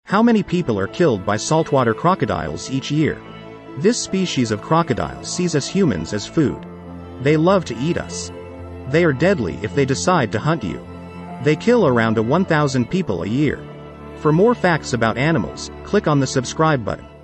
How many people are killed by saltwater crocodiles each year? This species of crocodile sees us humans as food. They love to eat us. They are deadly if they decide to hunt you. They kill around 1,000 people a year. For more facts about animals, click on the subscribe button.